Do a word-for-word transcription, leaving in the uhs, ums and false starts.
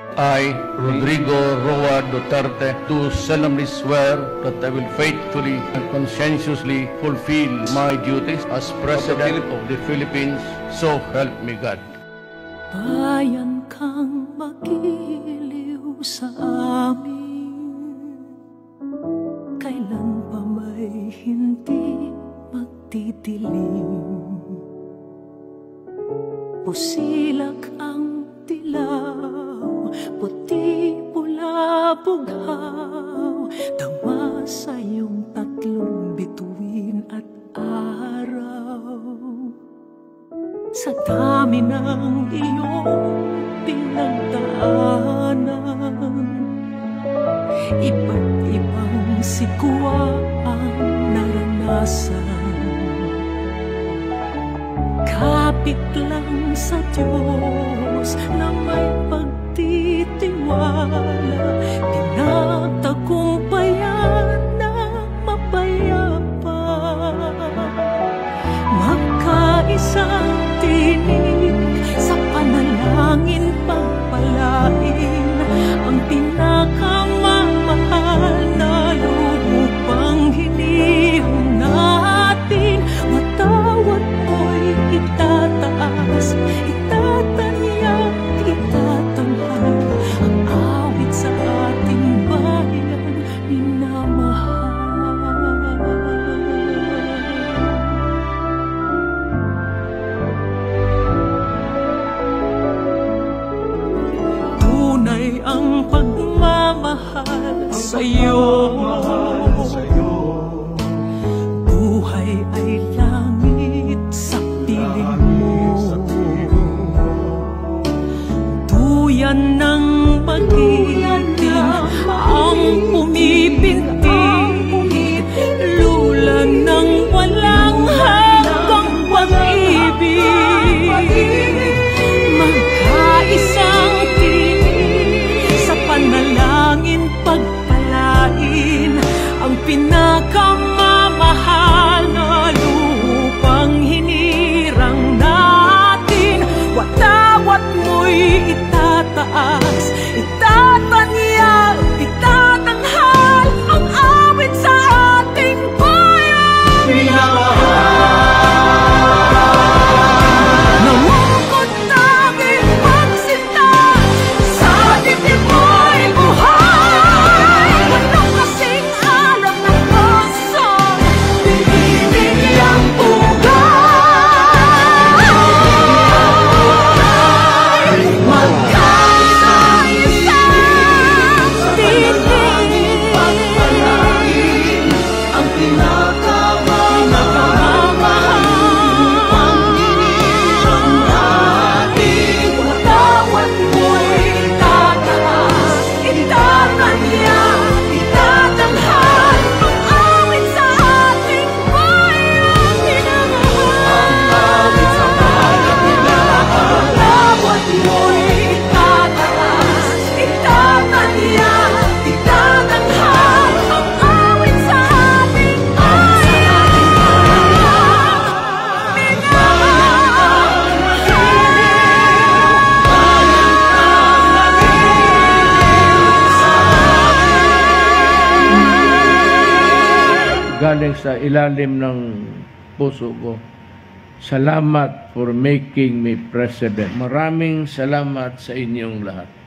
I, Rodrigo Roa Duterte, do solemnly swear that I will faithfully and conscientiously fulfill my duties as President of the Philippines, so help me God. Bayan kang magiliw sa amin, kailan pa may hindi magtitilim. Pusilak ang dilaw, puti, pula, bughaw, dama sa iyong tatlong bituin at araw. Sa dami ng iyong pinagdaanan, iba't ibang sikwa ang naranasan. Kapit lang sa Diyos na may pagtitiwala, tinatagumpayan na mapayapa. Magkaisang tinig sa panalangin pagpalain ang pinakamamahal na lubupang hinihong natin. Watawat mo'y itataas, itatanya, itatanghal ang awit sa ating bayan minamahal. Tunay ang pagmamahal sa'yo, buhay ay langit sa piling mo. Duyan ng magiting ang pumipintig, lula ng walang hanggang pag-ibig. Magkaisang tinig sa panalangin pagpalain ang pinakamamahal na lupang hinirang natin. Watawat mo'y itataas, itatanya, itatanghal ang awit sa ating bayan minamahal. Namungkot tanging pagsinta sa dibdib mo'y buhay. Walang kasing alam ng puso, binibining ang pugay. Magkaisa-isang tinig ang pinakamamahal natin. Watawat mo'y itataas, itatanya, itatanghal ang awit sa ating bayan minamahal. Watawat mo'y itataas, itatanya, itatanghal ang awit sa ating bayan Galing sa ilalim ng puso ko, salamat for making me president. Maraming salamat sa inyong lahat.